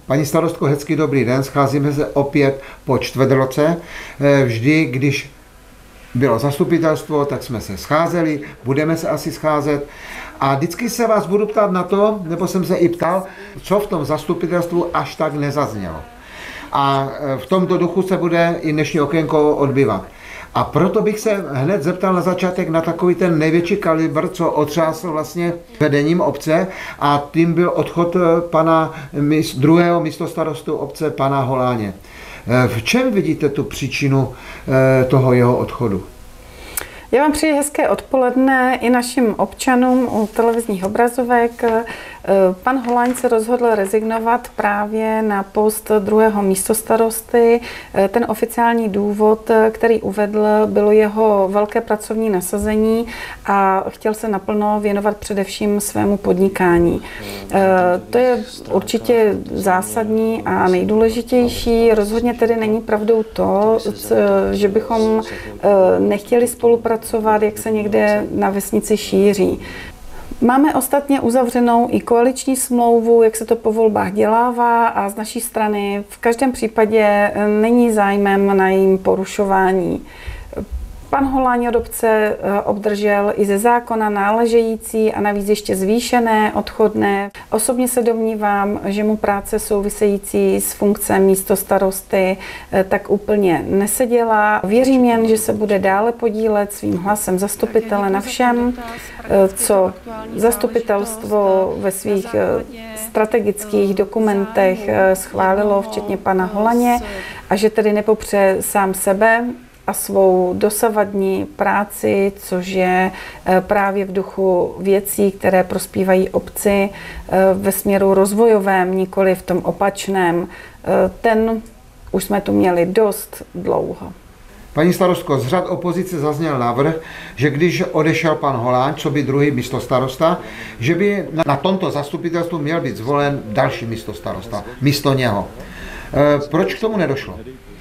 Paní starostko, hezký dobrý den, scházíme se opět po čtvrtroce. Vždy, když bylo zastupitelstvo, tak jsme se scházeli, budeme se asi scházet. A vždycky se vás budu ptát na to, nebo jsem se i ptal, co v tom zastupitelstvu až tak nezaznělo. A v tomto duchu se bude i dnešní okénko odbyvat. A proto bych se hned zeptal na začátek na takový ten největší kalibr, co otřásl vlastně vedením obce, a tím byl odchod pana druhého místostarostu obce, pana Holáně. V čem vidíte tu příčinu toho jeho odchodu? Já vám přeji hezké odpoledne i našim občanům u televizních obrazovek. Pan Holáň se rozhodl rezignovat právě na post druhého místostarosty. Ten oficiální důvod, který uvedl, bylo jeho velké pracovní nasazení a chtěl se naplno věnovat především svému podnikání. To je určitě zásadní a nejdůležitější. Rozhodně tedy není pravdou to, že bychom nechtěli spolupracovat, jak se někde na vesnici šíří. Máme ostatně uzavřenou i koaliční smlouvu, jak se to po volbách dělává, a z naší strany v každém případě není zájmem na jejím porušování. Pan Holáň od obce obdržel i ze zákona náležející a navíc ještě zvýšené odchodné. Osobně se domnívám, že mu práce související s funkcí místostarosty tak úplně neseděla. Věřím jen, že se bude dále podílet svým hlasem zastupitele na všem, co zastupitelstvo ve svých strategických dokumentech schválilo, včetně pana Holaně, a že tedy nepopře sám sebe a svou dosavadní práci, což je právě v duchu věcí, které prospívají obci ve směru rozvojovém, nikoli v tom opačném. Ten už jsme tu měli dost dlouho. Paní starostko, z řad opozice zazněl návrh, že když odešel pan Holáň, co by druhý místostarosta, že by na tomto zastupitelstvu měl být zvolen další místostarosta místo něho. Proč k tomu nedošlo?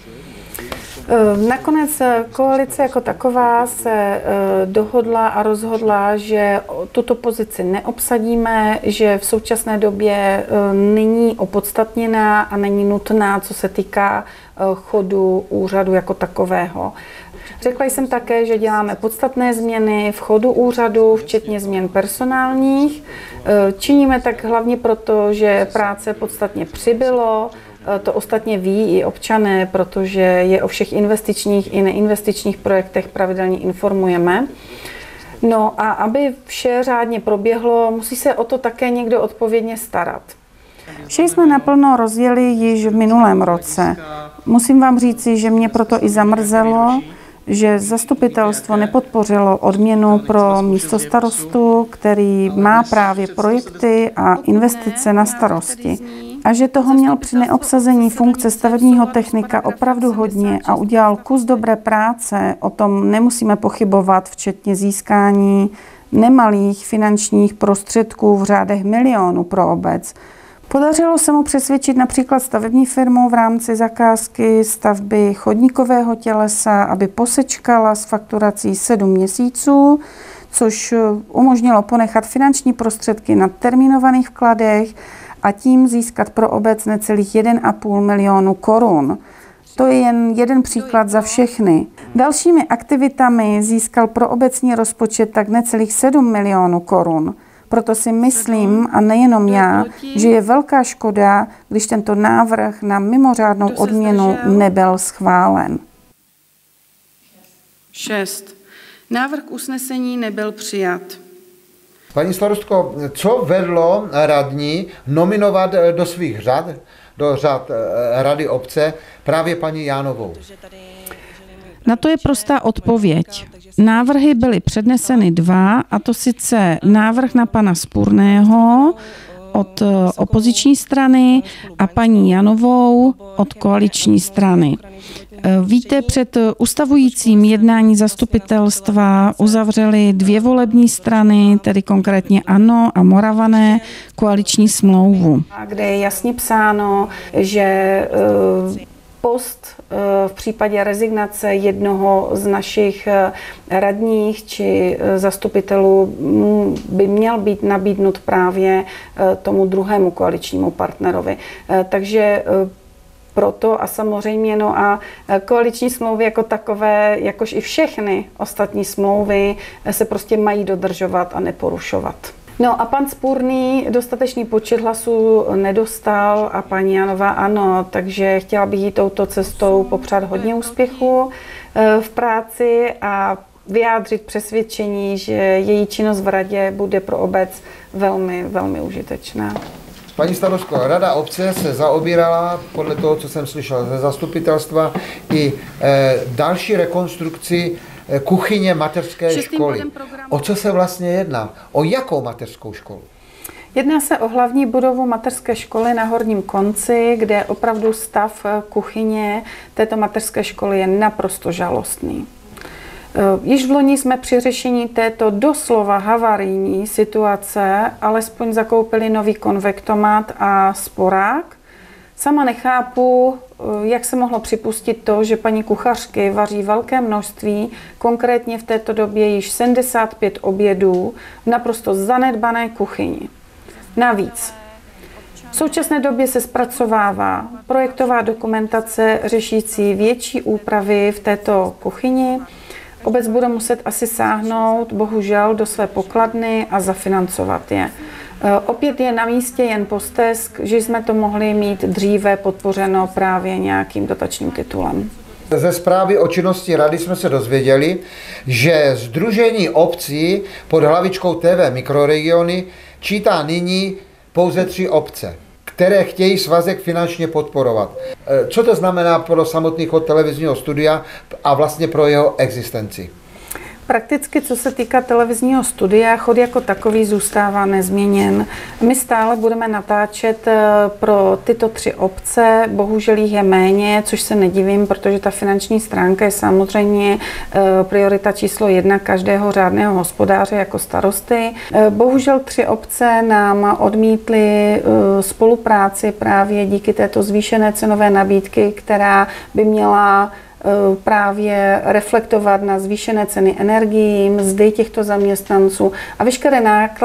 Nakonec koalice jako taková se dohodla a rozhodla, že tuto pozici neobsadíme, že v současné době není opodstatněná a není nutná, co se týká chodu úřadu jako takového. Řekla jsem také, že děláme podstatné změny v chodu úřadu, včetně změn personálních. Činíme tak hlavně proto, že práce podstatně přibylo. To ostatně ví i občané, protože je o všech investičních i neinvestičních projektech pravidelně informujeme. No a aby vše řádně proběhlo, musí se o to také někdo odpovědně starat. Vše jsme naplno rozjeli již v minulém roce. Musím vám říci, že mě proto i zamrzelo, že zastupitelstvo nepodpořilo odměnu pro místostarostu, který má právě projekty a investice na starosti. A že toho měl při neobsazení funkce stavebního technika opravdu hodně a udělal kus dobré práce, o tom nemusíme pochybovat, včetně získání nemalých finančních prostředků v řádech milionů pro obec. Podařilo se mu přesvědčit například stavební firmu v rámci zakázky stavby chodníkového tělesa, aby posečkala s fakturací 7 měsíců, což umožnilo ponechat finanční prostředky na termínovaných vkladech a tím získat pro obec necelých 1,5 milionu korun. To je jen jeden příklad za všechny. Dalšími aktivitami získal pro obecní rozpočet tak necelých 7 milionů korun. Proto si myslím, a nejenom já, že je velká škoda, když tento návrh na mimořádnou odměnu nebyl schválen. 6. Návrh usnesení nebyl přijat. Paní starostko, co vedlo radní nominovat do svých řad, do řad rady obce právě paní Jánovou? Na to je prostá odpověď. Návrhy byly předneseny 2, a to sice návrh na pana Spurného od opoziční strany a paní Janovou od koaliční strany. Víte, před ustavujícím jednání zastupitelstva uzavřely 2 volební strany, tedy konkrétně ANO a Moravané, koaliční smlouvu. Kde je jasně psáno, že post v případě rezignace jednoho z našich radních či zastupitelů by měl být nabídnut právě tomu druhému koaličnímu partnerovi. Takže proto a samozřejmě, no a koaliční smlouvy jako takové, jakož i všechny ostatní smlouvy, se prostě mají dodržovat a neporušovat. No a pan Spurný dostatečný počet hlasů nedostal a paní Janová ano, takže chtěla bych jí touto cestou popřát hodně úspěchu v práci a vyjádřit přesvědčení, že její činnost v radě bude pro obec velmi, velmi užitečná. Paní starostko, rada obce se zaobírala, podle toho, co jsem slyšel ze zastupitelstva, i další rekonstrukci kuchyně mateřské školy. O co se vlastně jedná? O jakou mateřskou školu? Jedná se o hlavní budovu mateřské školy na Horním konci, kde opravdu stav kuchyně této mateřské školy je naprosto žalostný. Již v loni jsme při řešení této doslova havarijní situace alespoň zakoupili nový konvektomat a sporák. Sama nechápu, jak se mohlo připustit to, že paní kuchařky vaří velké množství, konkrétně v této době již 75 obědů v naprosto zanedbané kuchyni. Navíc v současné době se zpracovává projektová dokumentace řešící větší úpravy v této kuchyni. Obec bude muset asi sáhnout, bohužel, do své pokladny a zafinancovat je. Opět je na místě jen postesk, že jsme to mohli mít dříve podpořeno právě nějakým dotačním titulem. Ze zprávy o činnosti rady jsme se dozvěděli, že Sdružení obcí pod hlavičkou TV Mikroregiony čítá nyní pouze 3 obce, které chtějí svazek finančně podporovat. Co to znamená pro samotný chod televizního studia a vlastně pro jeho existenci? Prakticky, co se týká televizního studia, chod jako takový zůstává nezměněn. My stále budeme natáčet pro tyto 3 obce, bohužel jich je méně, což se nedivím, protože ta finanční stránka je samozřejmě priorita číslo 1 každého řádného hospodáře jako starosty. Bohužel 3 obce nám odmítly spolupráci právě díky této zvýšené cenové nabídky, která by měla právě reflektovat na zvýšené ceny energií, mzdy těchto zaměstnanců a veškeré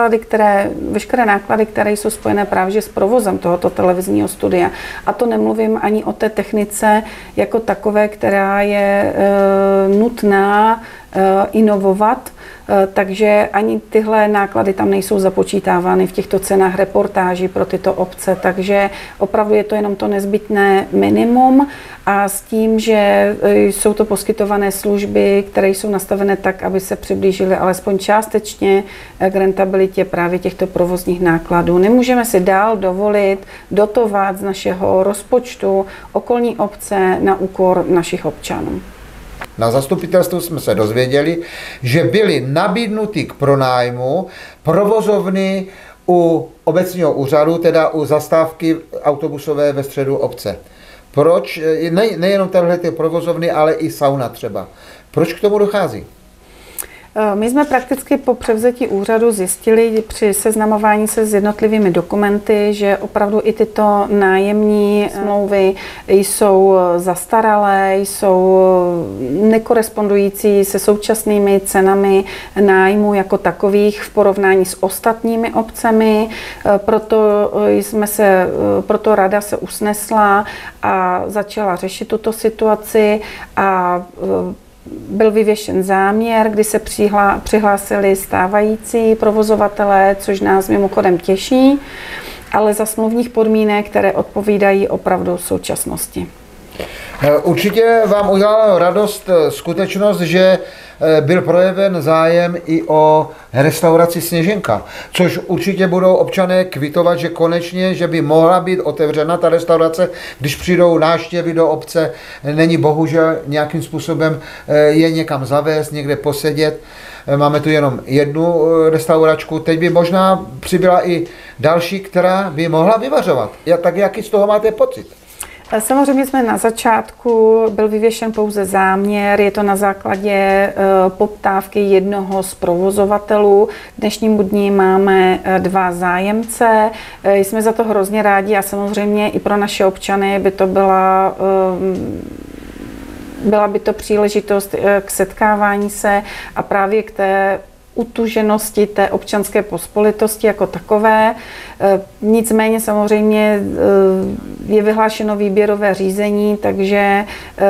náklady, které jsou spojené právě s provozem tohoto televizního studia. A to nemluvím ani o té technice jako takové, která je nutná inovovat, takže ani tyhle náklady tam nejsou započítávány v těchto cenách reportáží pro tyto obce, takže opravdu je to jenom to nezbytné minimum a s tím, že jsou to poskytované služby, které jsou nastavené tak, aby se přiblížily alespoň částečně k rentabilitě právě těchto provozních nákladů. Nemůžeme si dál dovolit dotovat z našeho rozpočtu okolní obce na úkor našich občanů. Na zastupitelstvu jsme se dozvěděli, že byly nabídnuty k pronájmu provozovny u obecního úřadu, teda u zastávky autobusové ve středu obce. Proč, nejenom tyhle provozovny, ale i sauna třeba. Proč k tomu dochází? My jsme prakticky po převzetí úřadu zjistili při seznamování se s jednotlivými dokumenty, že opravdu i tyto nájemní smlouvy jsou zastaralé, jsou nekorespondující se současnými cenami nájmu jako takových v porovnání s ostatními obcemi. Proto rada se usnesla a začala řešit tuto situaci a byl vyvěšen záměr, kdy se přihlásili stávající provozovatelé, což nás mimochodem těší, ale za smluvních podmínek, které odpovídají opravdu současnosti. Určitě vám udělala radost skutečnost, že byl projeven zájem i o restauraci Sněženka, což určitě budou občané kvitovat, že konečně, že by mohla být otevřena ta restaurace, když přijdou návštěvy do obce, není bohužel nějakým způsobem je někam zavést, někde posedět. Máme tu jenom jednu restauračku, teď by možná přibyla i další, která by mohla vyvařovat. Tak jaký z toho máte pocit? Samozřejmě jsme na začátku, byl vyvěšen pouze záměr, je to na základě poptávky jednoho z provozovatelů. K dnešnímu dni máme 2 zájemce, jsme za to hrozně rádi a samozřejmě i pro naše občany by to byla by to příležitost k setkávání se a právě k té utuženosti té občanské pospolitosti jako takové. Nicméně samozřejmě je vyhlášeno výběrové řízení, takže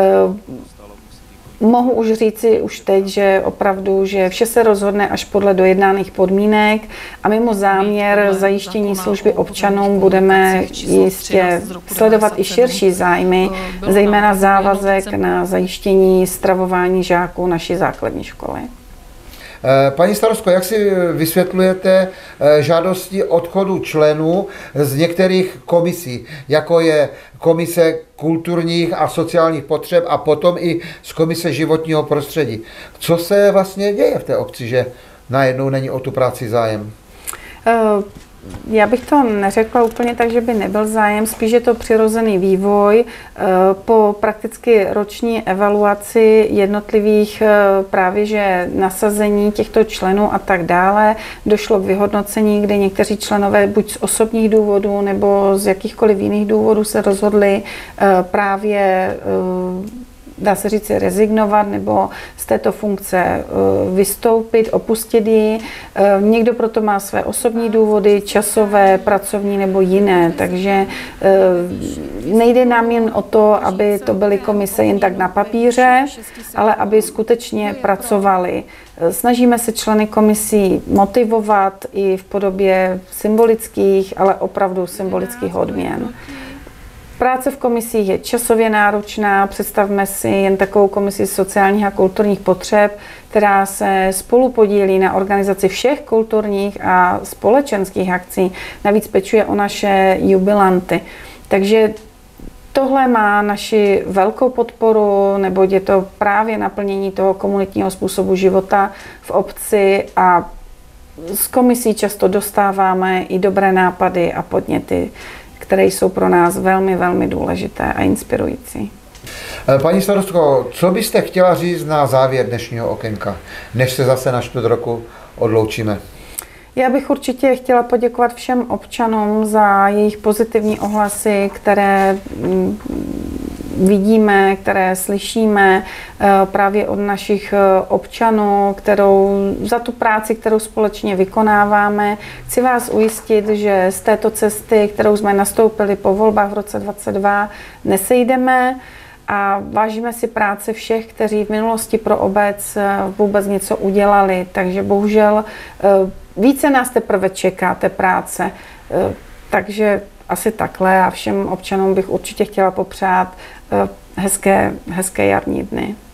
mohu už říci už teď, že opravdu, že vše se rozhodne až podle dojednaných podmínek a mimo záměr zajištění služby občanům budeme jistě sledovat i širší zájmy, zejména závazek na zajištění stravování žáků naší základní školy. Paní starostko, jak si vysvětlujete žádosti odchodu členů z některých komisí, jako je komise kulturních a sociálních potřeb a potom i z komise životního prostředí? Co se vlastně děje v té obci, že najednou není o tu práci zájem? Já bych to neřekla úplně tak, že by nebyl zájem, spíš je to přirozený vývoj. Po prakticky roční evaluaci jednotlivých právě že nasazení těchto členů a tak dále došlo k vyhodnocení, kde někteří členové buď z osobních důvodů nebo z jakýchkoliv jiných důvodů se rozhodli právě dá se říct, rezignovat nebo z této funkce vystoupit, opustit ji. Někdo proto má své osobní důvody, časové, pracovní nebo jiné, takže nejde nám jen o to, aby to byly komise jen tak na papíře, ale aby skutečně pracovali. Snažíme se členy komisí motivovat i v podobě symbolických, ale opravdu symbolických odměn. Práce v komisích je časově náročná, představme si jen takovou komisi sociálních a kulturních potřeb, která se spolupodílí na organizaci všech kulturních a společenských akcí, navíc pečuje o naše jubilanty. Takže tohle má naši velkou podporu, neboť je to právě naplnění toho komunitního způsobu života v obci a z komisí často dostáváme i dobré nápady a podněty, které jsou pro nás velmi, velmi důležité a inspirující. Paní starostko, co byste chtěla říct na závěr dnešního okénka, než se zase na 4 roku odloučíme? Já bych určitě chtěla poděkovat všem občanům za jejich pozitivní ohlasy, které vidíme, které slyšíme právě od našich občanů, za tu práci, kterou společně vykonáváme. Chci vás ujistit, že z této cesty, kterou jsme nastoupili po volbách v roce 2022, nesejdeme a vážíme si práce všech, kteří v minulosti pro obec vůbec něco udělali. Takže bohužel více nás teprve čeká té práce. Takže asi takhle a všem občanům bych určitě chtěla popřát hezké jarní dny.